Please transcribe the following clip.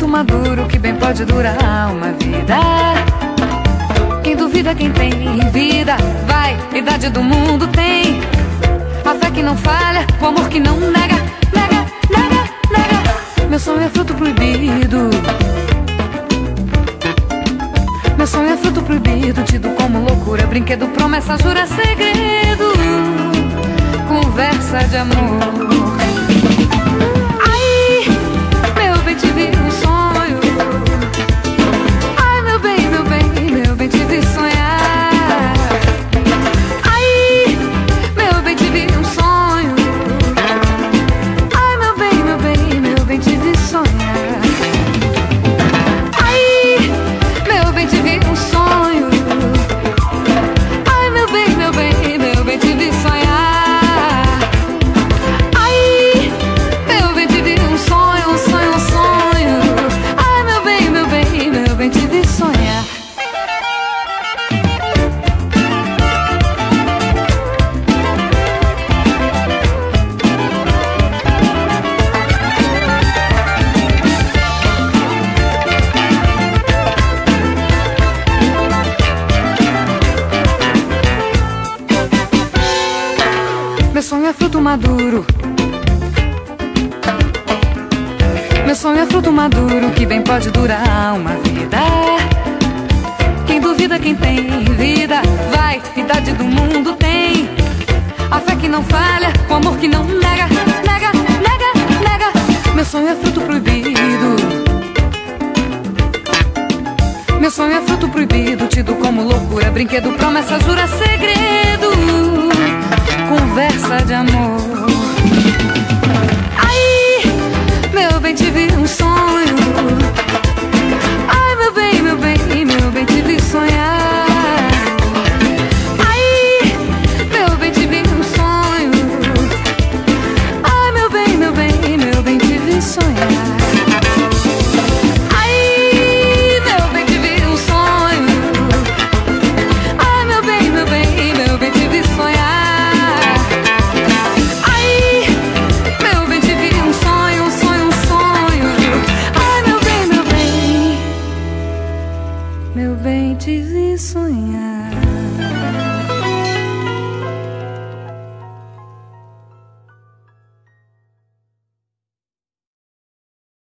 fruto maduro que bem pode durar uma vida. Quem duvida, quem tem vida, vai, idade do mundo tem. A fé que não falha, o amor que não nega, nega, nega, nega. Meu sonho é fruto proibido. Meu sonho é fruto proibido, tido como loucura, brinquedo, promessa, jura, segredo, conversa de amor. Ai, meu bem, tive um sonho. Ai, meu bem, meu bem, meu bem, tive sonhar. Ai, meu bem, tive um sonho. Ai, meu bem, meu bem, meu bem, tive sonhar. Ai, meu bem, tive um sonho. Ai, meu bem, meu bem, meu bem, tive sonhar. Ai, meu bem, tive um sonho, um sonho, um sonho. Ai, meu bem, meu bem, meu bem, tive sonhar. Meu sonho é fruto maduro. Meu sonho é fruto maduro que bem pode durar uma vida. Quem duvida, quem tem vida, vai, idade do mundo tem. A fé que não falha, o amor que não nega, nega, nega, nega. Meu sonho é fruto proibido. Meu sonho é fruto proibido, tido como loucura, brinquedo, promessa, jura, segredo, conversa de amor. Ai, meu bem, tive um sonho. Ai, meu bem, meu bem, meu bem, tive sonhar. Ai, meu bem, tive um sonho. Ai, meu bem, meu bem, meu bem, tive sonhar. Ai, meu bem, tive um sonho. Ai, meu bem, meu bem, meu bem, tive sonhar. Ai, meu bem, tive um sonho, um sonho, um sonho. Ai, meu bem, meu bem, meu bem, tive sonhar.